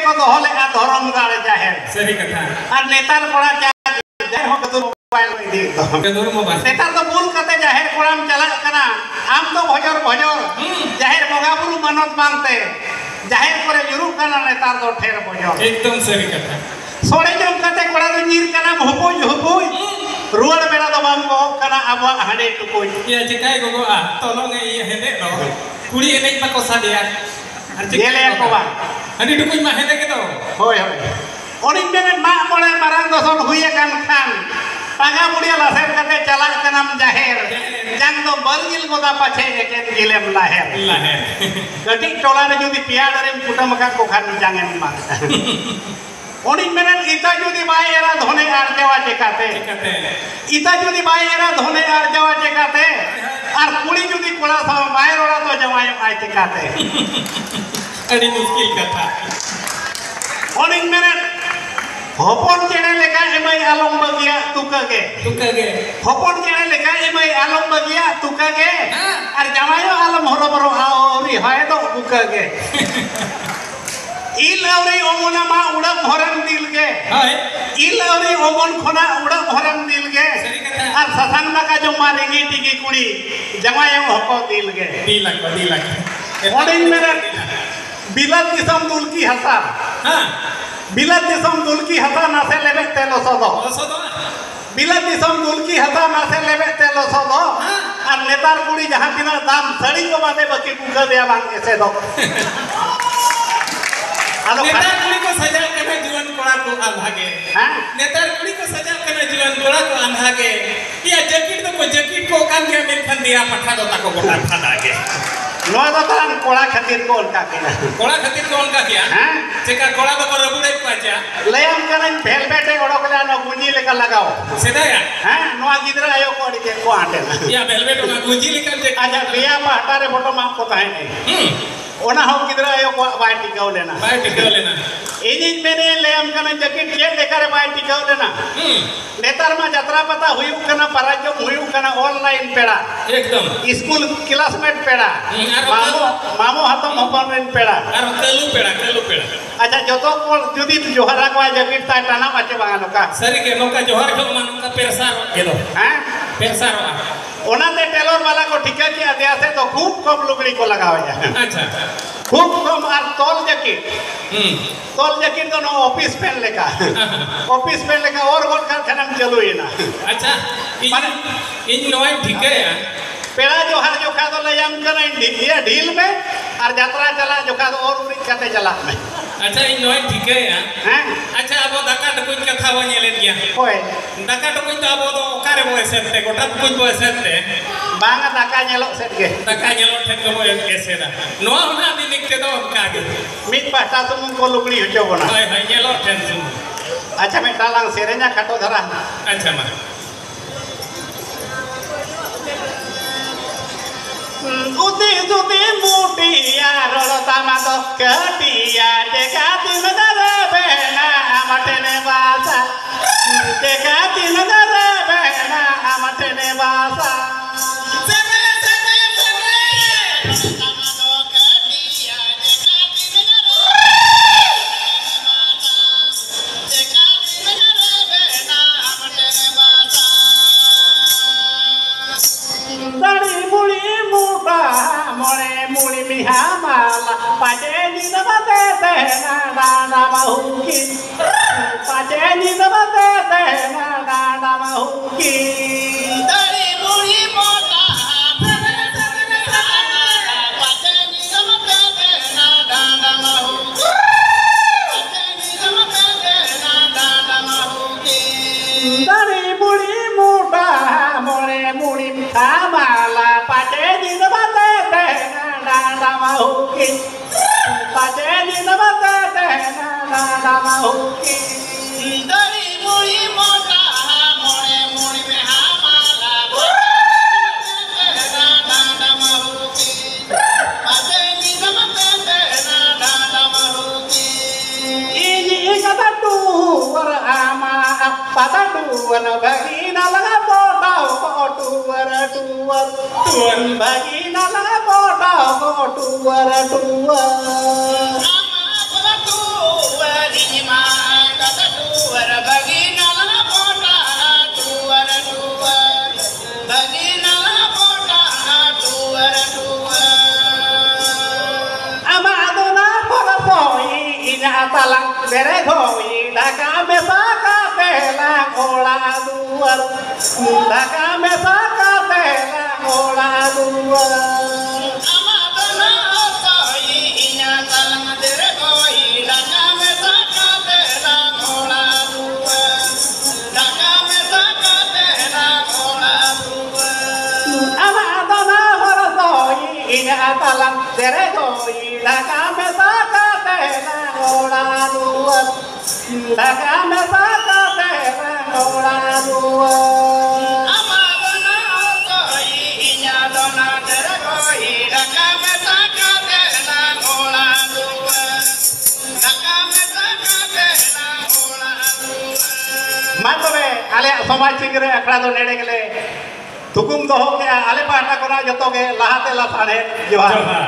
को दोहो लेगा धर्म गाड़े जाहिर सही कथा और नेतार कोड़ा जाहिर हो कदुर मोबाइल में दी कदुर मोबाइल नेतार तो भूल करते जाहिर कोड़ा में चला करना आम तो भजर जाहिर बगा बुरु मनोत मांगते जाहिर करे जुरुक करना नेतार तो ठेर भजर एकदम सही कथा सोड़े जम करते कोड़ा तो नीर करना हुपुई रुआड़ बेड़ा तो बाम को करना अब हंडे टुकुई या चिकाय गोगो आ तोलोंगे ये हेदे दो कुड़ी एनेज मको सादिया ये ले को बा हंडी टुकुई मा हेदे के दो होय ओनी मेने मा मोड़े मारांग दोसन हुए कान खान पागा बुढ़िया लासेर करते चला कनम जाहिर जंग तो बरगिल गोदा पाछे एकेन गिलेम लाहेर कटिक टोला रे जुदी पियाडरे कुटम का को खान जांगेम मा ओनी मेने इता जुदी बाय एरा धोने आर जावा चेकाते इता जुदी बाय एरा धोने आर जावा चेकाते और कुड़ी जुदी कोड़ा सा बाय रोड़ा तो जवाय आय चेकाते अड़ी मुश्किल कथा ओनी मेने हपन चेड़े लेका एमई आलम बगिया तुकागे हपन चेड़े लेका एमई आलम बगिया तुकागे और जमायो आलम हरबरो आवरी होय दो बुकागे इलवरी ओमना मा उड़म हरम दिलगे इलवरी ओमन खना उड़म हरम दिलगे और ससंग का जो मारेगी टिकी कुड़ी जमायो हको दिलगे दिलक ओडिन मेरे बिलत दिसम दुलकी हसा बिलत दिसम दुलकी हसा नासे लेबे तेलो सदो बिलत दिसम दुलकी हसा नासे लेबे तेलो सदो और नेतार कुड़ी जहां तिना दाम सड़ी को बादे बकी कुका दिया बांग ऐसे दो नेतार कुड़ी को सजा करना जीवन कोड़ा को आभागे नेतार कुड़ी को सजा करना जीवन कोड़ा को आभागे या जकीट को कान के मेखन दिया पठा दो ताको गोटा फादागे नो तो तान कोड़ा खातिर को उनका किया हां चेका कोड़ा तो रबुड़े पाचा लेम करन भेल बेटे ओडोकला न गुंजी लेका लगाओ सेदाया हां नोआ गिदरा आयो कोड़ी के को आटे या भेल बेटो ना गुंजी लेका अच्छा बिया पाटा रे फोटो मा को ताहे नहीं ओना हो गिदरा आयो को बाय टिकाव लेना इनिज मेने लेम करन जकीट ये लेकर बाय टिकाव लेना नेतार मा यात्रा पता हुई कना पराजो हुई कना ऑनलाइन पेड़ा एकदम स्कूल क्लासमेट पेड़ा मामो हतम हपन रेन पेड़ा और कलू पेड़ा अच्छा जतो को जुदी जोहरा को जकीट ता टाना बाचे बागानो का सरी के नोका जोहर को मानुका पेरसार गेलो हां पेरसार ओनाते टेलर वाला को ठिका किया दिया से तो खूब कम लुगड़ी को लगावा जाए अच्छा खूब कम और तोल जकीट तो नो ऑफिस पेन लेका और कारखाना चलो ये ना अच्छा इन नोय ठीक है यार पेड़ा जो हर जो खा तो ले जाम कर ये ढील में और यात्रा चला जो खा तो और उड़ी करते चला में अच्छा इन नोय ठीक है यार हैं अच्छा अब दाका टकुई कथा बने ले दिया ओए दाका टकुई तो अब तो कारे बोए सेते गोटा टकुई बोए सेते बांगा दाका नेलो सेट के दाका नेलो ठेक को बोए ऐसे दा नोआ होना दिन के तो कागे मिट पाटा सुमुन को लुगड़ी हचो बना हाय नेलो टेंशन अच्छा मैं टालांग सेरेना खटो धरा अच्छा मा उदी मुटिया रोता मातो कटिया देखा दिन दरे बेना मटने बासा देखा दिन दरे बेना मटने बासा मुड़ी मिहा माला पाचे नींद बते तेना डांडा बहुकी पाचे नींद बते तेना डांडा बहुकी दरी मुड़ी मोटा पाचे नींद बते तेना डांडा बहुकी पाचे नींद बते तेना डांडा बहुकी दरी मुड़ी मोटा मोरे मुड़ी मिहा माला पाचे नींद बते डांडा बहुकी पाचे नींद बते तेना डांडा बहुकी दरी मुड़ी मोटा मोरे मुड़ी में हमारा डांडा बहुकी पाचे नींद बते तेना डांडा बहुकी इनी कथा टूवर आमा पता टूवर भगीना लगा पोटा टूवर भगीना लगा पोटा टूवर inya talang dere goi Dhaka में साका तेला घोड़ा दुआर ढाका में साका तेला घोड़ा दुआर amadana soi inya talang dere goi Dhaka में साका तेला घोड़ा दुआर ढाका में साका तेला घोड़ा दुआर amadana horasoi inya talang dere goi Dhaka में साका तेला घोड़ा दुआर ढाका में साका तेला घोड़ा दुआर amadana soi inya dona dere goi Dhaka में साका तेला घोड़ा दुआर ढाका में साका तेला घोड़ा दुआर मा तबे आले समाज सिंगरे अखड़ा दो नेड़े गेले तुकुम दोहो के आले पाटा कोना जतो के लहाते लासाने जोहार